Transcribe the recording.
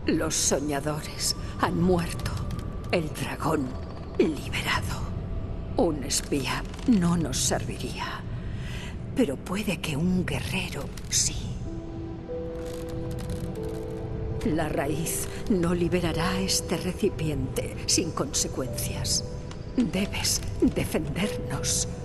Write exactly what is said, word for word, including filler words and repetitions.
Los soñadores han muerto. El dragón liberado. Un espía no nos serviría. Pero puede que un guerrero sí. La raíz no liberará este recipiente sin consecuencias. Debes defendernos.